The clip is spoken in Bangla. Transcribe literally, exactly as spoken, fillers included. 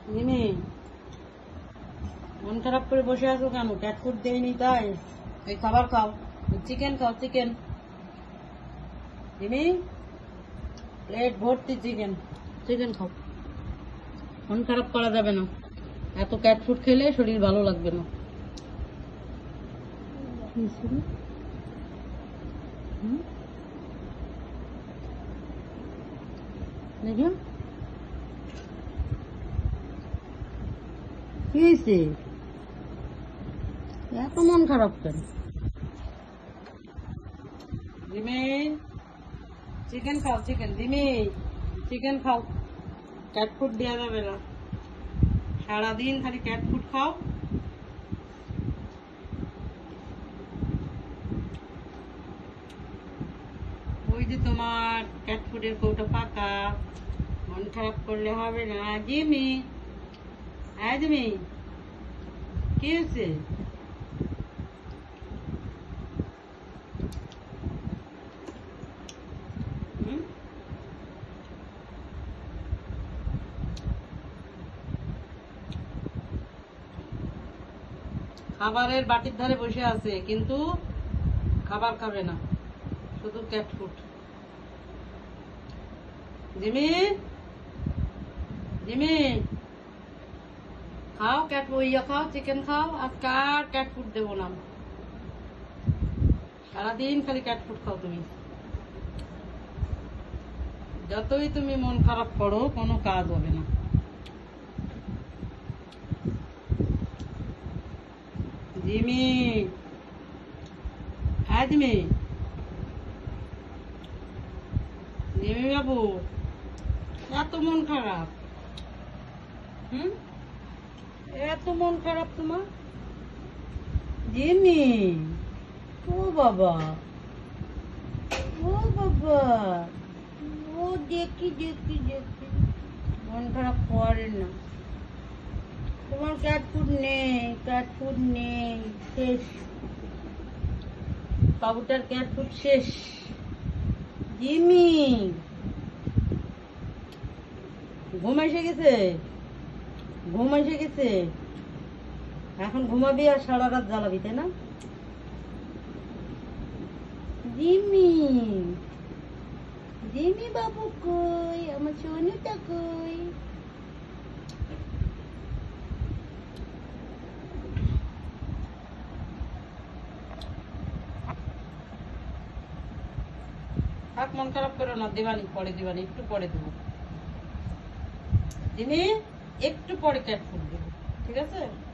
মিমি মন খারাপ করে বসে আছো কেন? ক্যাট ফুড দেয়নি তাই? এই খাবার খাও, চিকেন খাও, চিকেন। মিমি প্লেট ভর্তি চিকেন, চিকেন খাও। মন খারাপ করা যাবে না, এত ক্যাট ফুড খেলে শরীর ভালো লাগবে না। দেখো কি হয়েছে, এত মন খারাপ কেন? জিমি চিকেন খাও, চিকেন। জিমি চিকেন খাও, ক্যাট ফুড দেওয়া যাবে না। সারাদিন খালি ক্যাট ফুড খাও। ওই যে তোমার ক্যাট ফুডের কৌটা পাকা, মন খারাপ করলে হবে না। জিমি হ্যাঁ জিমি কি হয়েছে? খাবারের বাটির ধারে বসে আছে কিন্তু খাবার খাবে না, শুধু ক্যাট ফুড। জিমি জিমি খাও ক্যাট ইয়া খাও, চিকেন খাও। আজকে আর ক্যাট ফুড দেবো না, সারাদিন খালি ক্যাট ফুড খাও তুমি। যতই তুমি মন খারাপ করো কোনো কাজ হবে না। জিমি হ্যাঁ জিমি জিমি বাবু এত মন খারাপ, হুম এত মন খারাপ তোমার? জিমি ও বাবা, ও বাবা, ও দেখি দেখি দেখি মন খারাপ করে না। তোমার ক্যাট ফুড নেই, ক্যাট ফুড নেই, শেষ। বাবুটার ক্যাট ফুড শেষ। জিমি ঘুম এসে গেছে, ঘুম এসে গেছে। এখন ঘুমাবি আর সারা রাত জ্বালাবি, তাই না? জিমি জিমি বাবু কই, আমার সোনুটা কই? থাক মন খারাপ করো না, দিবানি পরে দিবানি, একটু পরে দেবো। জিমি একটু পরে ক্যাট ফুড দেবো, ঠিক আছে?